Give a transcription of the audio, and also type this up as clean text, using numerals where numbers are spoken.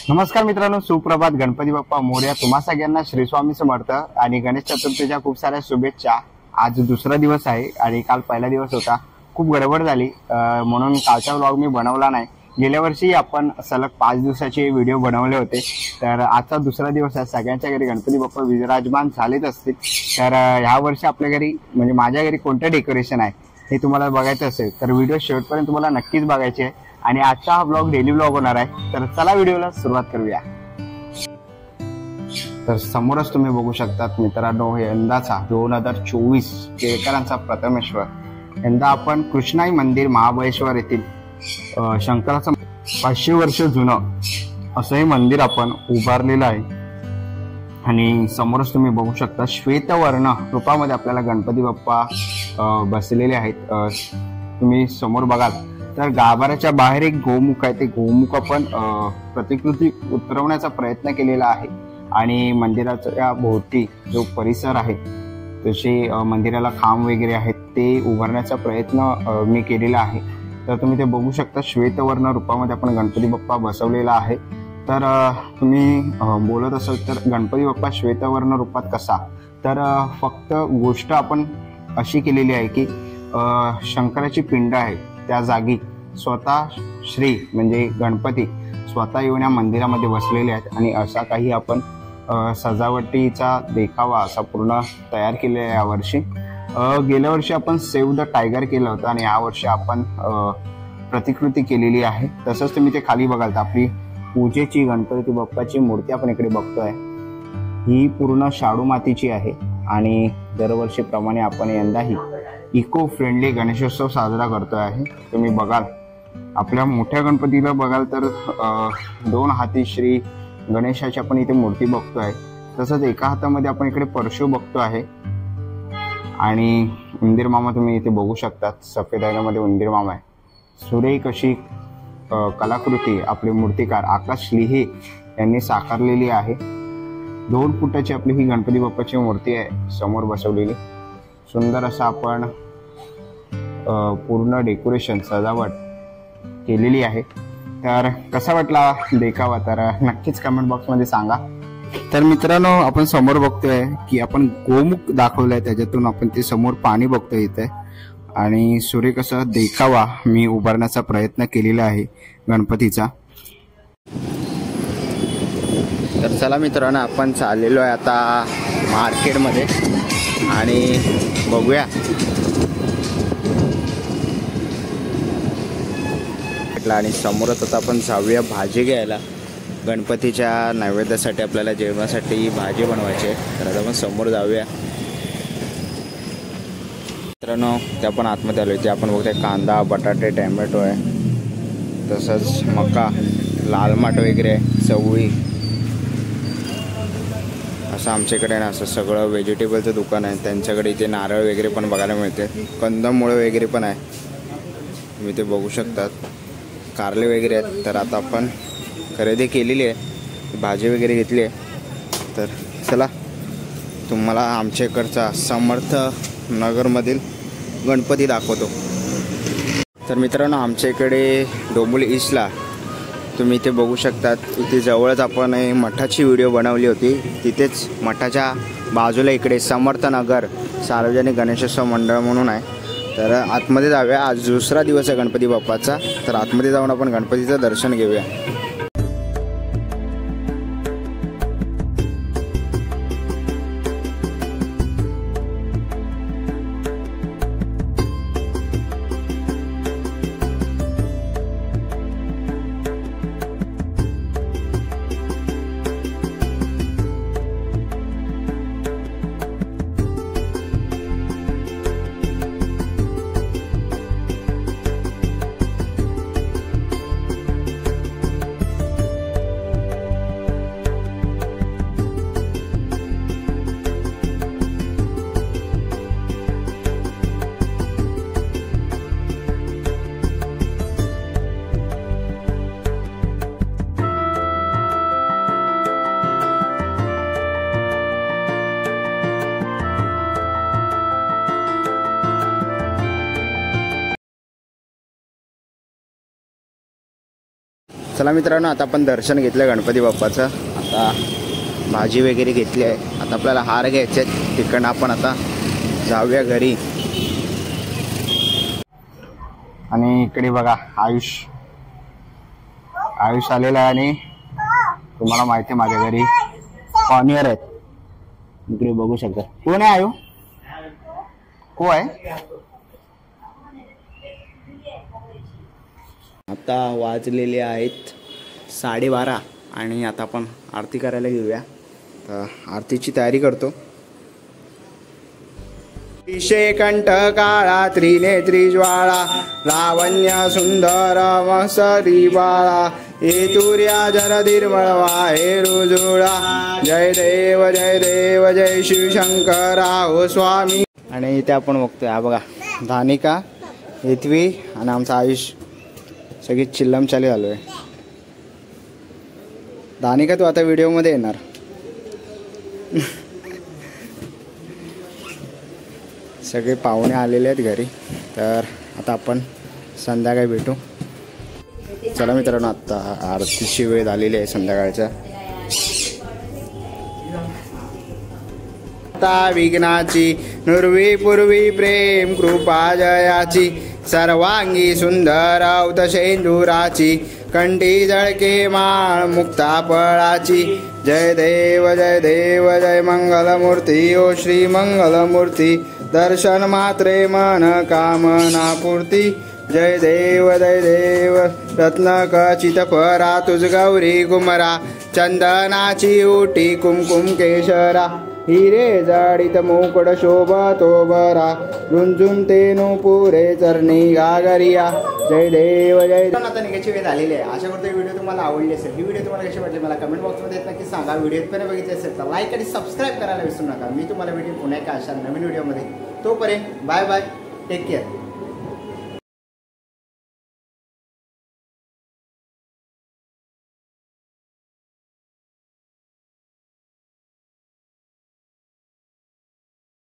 नमस्कार मित्रांनो, सुप्रभात. गणपती बाप्पा मोरया. तुम्हा सगळ्यांना श्री स्वामी समर्थ आणि गणेश चतुर्थीच्या खूप साऱ्या शुभेच्छा. आज दुसरा दिवस आहे आणि काल पहिला दिवस होता. खूप गडबड झाली म्हणून कालचा व्लॉग मी बनवला नाही. गेल्या वर्षी आपण सलग 5 दिवसाचे व्हिडिओ बनवले होते, तर आजचा दुसरा दिवस आहे. सगळ्यांच्या घरी गणपती बाप्पा विराजमान झालेच असतील. तर ह्या वर्षी आपल्या घरी म्हणजे माझ्या घरी कोणतं डेकोरेशन आहे हे तुम्हाला बघायचं असेल तर व्हिडिओ शेवटपर्यंत तुम्हाला नक्कीच बघायचे आहे. आणि आजचा हा ब्लॉग डेली ब्लॉग होणार आहे. तर चला व्हिडिओला सुरुवात करूया. तर समोरच तुम्ही बघू शकतात मित्रांनो, यंदाचा 2024 केळकरांचा प्रथमेश्वर. यंदा आपण कृष्णाई मंदिर महाबळेश्वर येथील शंकराचं 500 वर्ष जुनं असं हे मंदिर आपण उभारलेलं आहे. आणि समोरच तुम्ही बघू शकता श्वेतवर्ण रूपामध्ये आपल्याला गणपती बाप्पा बसलेले आहेत. तुम्ही समोर बघाल तर गाभाऱ्याच्या बाहेर एक गोमुख आहे. ते गोमुख आपण प्रतिकृती उतरवण्याचा प्रयत्न केलेला आहे. आणि मंदिराच्या भोवती जो परिसर आहे तसे मंदिराला खांब वगैरे आहेत ते उभारण्याचा प्रयत्न मी केलेला आहे. तर तुम्ही ते बघू शकता श्वेतवर्ण रूपामध्ये आपण गणपती बाप्पा बसवलेला आहे. तर तुम्ही बोलत असाल तर गणपती बाप्पा श्वेतवर्ण रूपात कसा, तर फक्त गोष्ट आपण अशी केलेली आहे की शंकराची पिंड आहे त्या जागी स्वतः श्री म्हणजे गणपती स्वतः येऊन या मंदिरामध्ये बसलेले आहेत. आणि असा काही आपण सजावटीचा देखावा असा पूर्ण तयार केलेला आहे यावर्षी. गेल्या वर्षी आपण सेव्ह द टायगर केलं होतं आणि यावर्षी आपण प्रतिकृती केलेली आहे. तसंच तुम्ही ते खाली बघाल तर आपली पूजेची गणपती बाप्पाची मूर्ती आपण इकडे बघतोय, ही पूर्ण शाडू मातीची आहे. आणि दरवर्षीप्रमाणे आपण यंदाही इको फ्रेंडली गणेशोत्सव साजरा करतोय आहे. तुम्ही बघाल आपल्या मोठ्या गणपतीला बघाल तर 2 हाती श्री गणेशाची आपण इथे मूर्ती बघतोय. तसंच एका हातामध्ये आपण इकडे परशु बघतो आहे. आणि उंदीर मामा तुम्ही इथे बघू शकतात, सफेद रंगामध्ये उंदीर मामा आहे. सुरेख अशी कलाकृती आपले मूर्तिकार आकाश लिहे यांनी साकारलेली आहे. 2 फुटाची आपली ही गणपती बाप्पाची मूर्ती आहे समोर बसवलेली. सुंदर असं आपण पूर्ण डेकोरेशन सजावट केलेली आहे. तर कसा वाटला देखावा तर नक्कीच कमेंट बॉक्समध्ये सांगा. तर मित्रांनो, आपण समोर बघतोय की आपण गोमुख दाखवलंय, त्याच्यातून आपण ते समोर पाणी बघतोय इथे. आणि सुरेख असा देखावा मी उभारण्याचा प्रयत्न केलेला आहे गणपतीचा. तर चला मित्रांनो, आपण चाललेलो आहे आता मार्केटमध्ये आणि बघूया आणि समोरच आता आपण जाऊया भाजी घ्यायला. गणपतीच्या नैवेद्यासाठी आपल्याला जेवणासाठी भाजी बनवायची आहे. तर आता आपण समोर जाऊया मित्रांनो. ते आपण आतमध्ये आलो. ते आपण बघतोय कांदा, बटाटे, टॅमॅटो आहे. तसंच मका, लाल माठ वगैरे आहे, चवळी. असं आमच्याकडे ना असं सगळं व्हेजिटेबलचं दुकान आहे. त्यांच्याकडे इथे नारळ वगैरे पण बघायला मिळते. कंदमुळं वगैरे पण आहे, तुम्ही ते बघू शकतात. कारले वगैरे आहेत. तर आता आपण खरेदी केलेली आहे, भाजी वगैरे घेतली आहे. तर चला तुम्हाला आमच्या इकडचा समर्थ नगरमधील गणपती दाखवतो. तर मित्रांनो, आमच्या इकडे डोंबिवली ईस्टला तुम्ही इथे बघू शकतात. इथे जवळच आपण मठाची व्हिडिओ बनवली होती. तिथेच मठाच्या बाजूला इकडे समर्थ नगर सार्वजनिक गणेशोत्सव मंडळ म्हणून आहे. तर आतमध्ये जाऊया. आज दुसरा दिवस आहे गणपती बाप्पाचा. तर आतमध्ये जाऊन आपण गणपतीचं दर्शन घेऊया. चला मित्रांनो, आता आपण दर्शन घेतलं गणपती बाप्पाचं. आता भाजी वगैरे घेतली आहे. आता आपल्याला हार घ्यायचे आहेत. तिकडनं आपण आता जाऊया घरी. आणि इकडे बघा आयुष आलेला आहे. आणि तुम्हाला माहिती आहे माझ्या घरी कॉर्नियर आहेत. इकडे बघू शकता. कोण आहे आयु? को आहे? आता वाजलेले आहेत 12:30 आणि आता आपण आरती करायला घेऊया. तर आरतीची तयारी करतो. कंठ काळा त्रिनेत्री ज्वाळा लावण्य सुंदर मसरी बाळा येतुर्या जर निर्मळवा हे रुजुळा जय देव जय शिवशंकरा हो स्वामी. आणि इथे आपण बघतोय हा बघा धानिका, हेतवी आणि आमचा आयुष सगळी चिल्लम चाली झालो आहे. धानिका तू आता व्हिडिओमध्ये येणार. सगळे पाहुणे आलेले आहेत घरी. तर आता आपण संध्याकाळी भेटू. चला मित्रांनो, आता आरतीची वेळ झालेली आहे संध्याकाळच्या. आता विघ्नाची नुर्वी पूर्वी प्रेम कृपा जयाची सर्वांगी सुंदर औतशेंदुराची कंठी जळके माळ मुक्ता फळाची जय देव जय मंगलमूर्ती ओ श्री मंगलमूर्ती दर्शन मात्रे मन कामना पूर्ती जय देव रत्न खचित फरा तुझ गौरी कुमरा चंदनाची उटी कुमकुम केशरा हिरे जडित मुकुट शोभतो बरा रुंझुम तेनु पुरे चरणी गागरिया जय देव आता निघायची वेळ झालेली आहे. आशा करतो व्हिडिओ तुम्हाला आवडली असेल. ही व्हिडिओ तुम्हाला कशी वाटली मला कमेंट बॉक्समध्ये नक्की सांगा. व्हिडिओ पण बघितले असेल तर लाईक आणि सबस्क्राईब करायला विसरू नका. मी तुम्हाला व्हिडिओ पुन्हा एका अशा नवीन व्हिडिओमध्ये. तोपर्यंत बाय बाय, टेक केअर.